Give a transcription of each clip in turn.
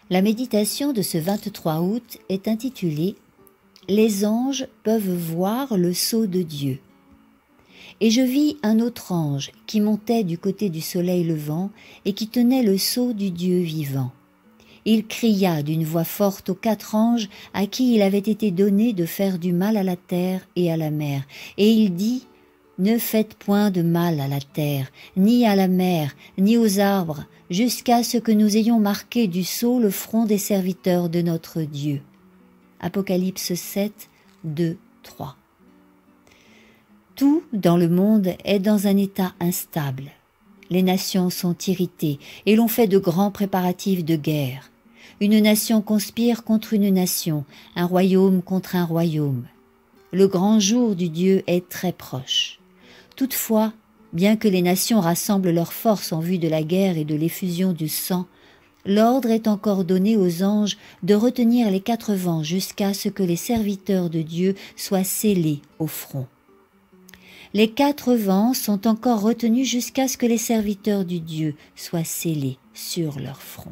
La méditation de ce 23 août est intitulée « Les anges peuvent voir le sceau de Dieu ». Et je vis un autre ange qui montait du côté du soleil levant et qui tenait le sceau du Dieu vivant. Il cria d'une voix forte aux 4 anges à qui il avait été donné de faire du mal à la terre et à la mer. Et il dit « Ne faites point de mal à la terre, ni à la mer, ni aux arbres, jusqu'à ce que nous ayons marqué du sceau le front des serviteurs de notre Dieu. » Apocalypse 7, 2, 3. Tout dans le monde est dans un état instable. Les nations sont irritées et l'on fait de grands préparatifs de guerre. Une nation conspire contre une nation, un royaume contre un royaume. Le grand jour du Dieu est très proche. Toutefois, bien que les nations rassemblent leurs forces en vue de la guerre et de l'effusion du sang, l'ordre est encore donné aux anges de retenir les 4 vents jusqu'à ce que les serviteurs de Dieu soient scellés au front. Les 4 vents sont encore retenus jusqu'à ce que les serviteurs du Dieu soient scellés sur leur front.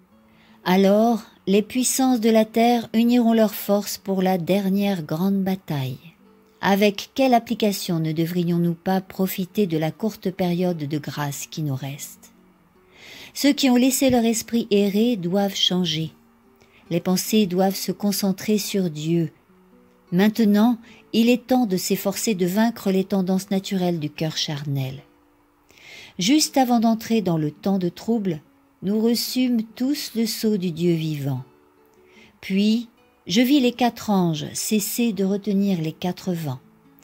Alors, les puissances de la terre uniront leurs forces pour la dernière grande bataille. Avec quelle application ne devrions-nous pas profiter de la courte période de grâce qui nous reste? Ceux qui ont laissé leur esprit errer doivent changer. Les pensées doivent se concentrer sur Dieu. Maintenant, il est temps de s'efforcer de vaincre les tendances naturelles du cœur charnel. Juste avant d'entrer dans le temps de trouble, nous reçûmes tous le sceau du Dieu vivant. Puis, je vis les 4 anges cesser de retenir les 4 vents.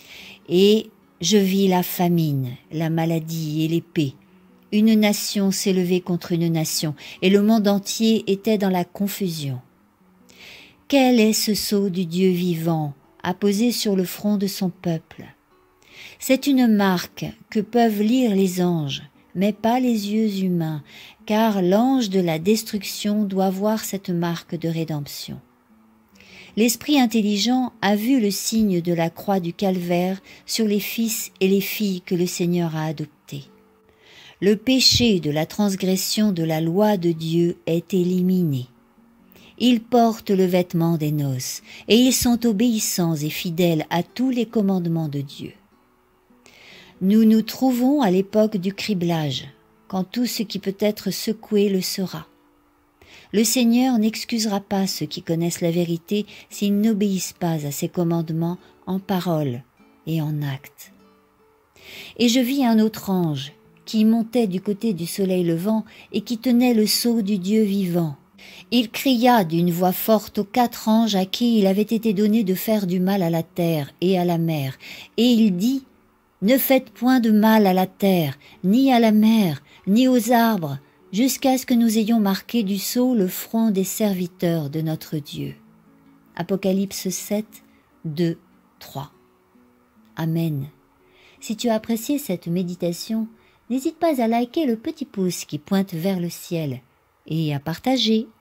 Et je vis la famine, la maladie et l'épée. Une nation s'élevait contre une nation, et le monde entier était dans la confusion. Quel est ce sceau du Dieu vivant apposé sur le front de son peuple? C'est une marque que peuvent lire les anges, mais pas les yeux humains, car l'ange de la destruction doit voir cette marque de rédemption. L'esprit intelligent a vu le signe de la croix du calvaire sur les fils et les filles que le Seigneur a adoptés. Le péché de la transgression de la loi de Dieu est éliminé. Ils portent le vêtement des noces et ils sont obéissants et fidèles à tous les commandements de Dieu. Nous nous trouvons à l'époque du criblage, quand tout ce qui peut être secoué le sera. Le Seigneur n'excusera pas ceux qui connaissent la vérité s'ils n'obéissent pas à ses commandements en parole et en acte. Et je vis un autre ange qui montait du côté du soleil levant et qui tenait le sceau du Dieu vivant. Il cria d'une voix forte aux 4 anges à qui il avait été donné de faire du mal à la terre et à la mer, et il dit « Ne faites point de mal à la terre, ni à la mer, ni aux arbres, jusqu'à ce que nous ayons marqué du sceau le front des serviteurs de notre Dieu. » Apocalypse 7, 2, 3. Amen. Si tu as apprécié cette méditation, n'hésite pas à liker le petit pouce qui pointe vers le ciel et à partager